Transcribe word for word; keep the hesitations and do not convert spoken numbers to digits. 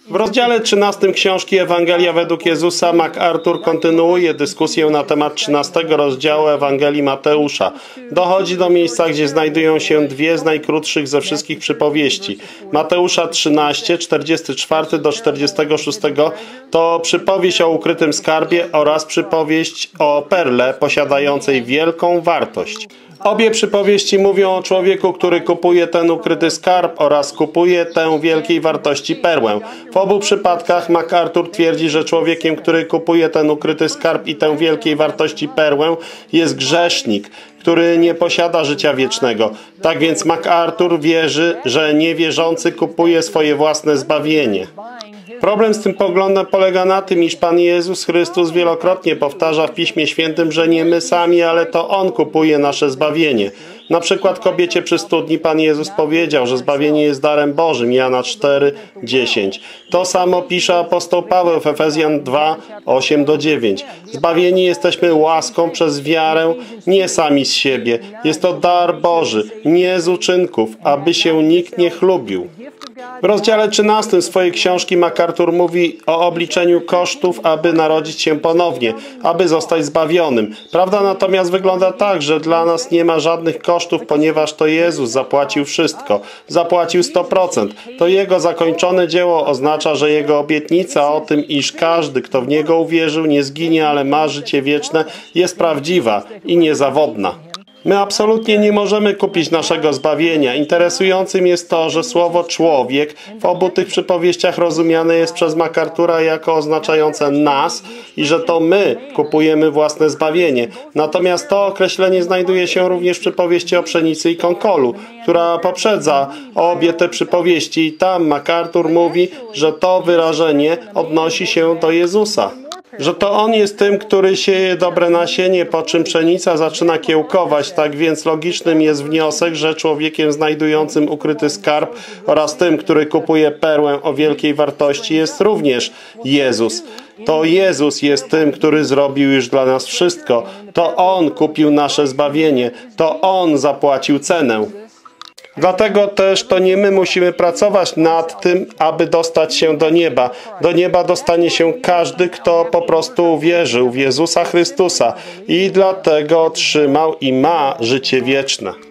W rozdziale trzynastym książki Ewangelia według Jezusa MacArthur kontynuuje dyskusję na temat trzynastego rozdziału Ewangelii Mateusza. Dochodzi do miejsca, gdzie znajdują się dwie z najkrótszych ze wszystkich przypowieści. Mateusza trzynaście, czterdziesty czwarty do czterdziestego szóstego to przypowieść o ukrytym skarbie oraz przypowieść o perle posiadającej wielką wartość. Obie przypowieści mówią o człowieku, który kupuje ten ukryty skarb oraz kupuje tę wielkiej wartości perłę. W obu przypadkach MacArthur twierdzi, że człowiekiem, który kupuje ten ukryty skarb i tę wielkiej wartości perłę, jest grzesznik, który nie posiada życia wiecznego. Tak więc MacArthur wierzy, że niewierzący kupuje swoje własne zbawienie. Problem z tym poglądem polega na tym, iż Pan Jezus Chrystus wielokrotnie powtarza w Piśmie Świętym, że nie my sami, ale to On kupuje nasze zbawienie. Na przykład kobiecie przy studni Pan Jezus powiedział, że zbawienie jest darem Bożym. Jana cztery, dziesięć. To samo pisze apostoł Paweł w Efezjan dwa, osiem do dziewięć. Zbawieni jesteśmy łaską przez wiarę, nie sami z siebie. Jest to dar Boży, nie z uczynków, aby się nikt nie chlubił. W rozdziale trzynastym swojej książki MacArthur mówi o obliczeniu kosztów, aby narodzić się ponownie, aby zostać zbawionym. Prawda natomiast wygląda tak, że dla nas nie ma żadnych kosztów, ponieważ to Jezus zapłacił wszystko. Zapłacił sto procent. To Jego zakończone dzieło oznacza, że Jego obietnica o tym, iż każdy, kto w Niego uwierzył, nie zginie, ale ma życie wieczne, jest prawdziwa i niezawodna. My absolutnie nie możemy kupić naszego zbawienia. Interesującym jest to, że słowo człowiek w obu tych przypowieściach rozumiane jest przez MacArthura jako oznaczające nas i że to my kupujemy własne zbawienie. Natomiast to określenie znajduje się również w przypowieści o pszenicy i konkolu, która poprzedza obie te przypowieści i tam MacArthur mówi, że to wyrażenie odnosi się do Jezusa. Że to On jest tym, który sieje dobre nasienie, po czym pszenica zaczyna kiełkować. Tak więc logicznym jest wniosek, że człowiekiem znajdującym ukryty skarb oraz tym, który kupuje perłę o wielkiej wartości, jest również Jezus. To Jezus jest tym, który zrobił już dla nas wszystko. To On kupił nasze zbawienie. To On zapłacił cenę. Dlatego też to nie my musimy pracować nad tym, aby dostać się do nieba. Do nieba dostanie się każdy, kto po prostu uwierzył w Jezusa Chrystusa i dlatego otrzymał i ma życie wieczne.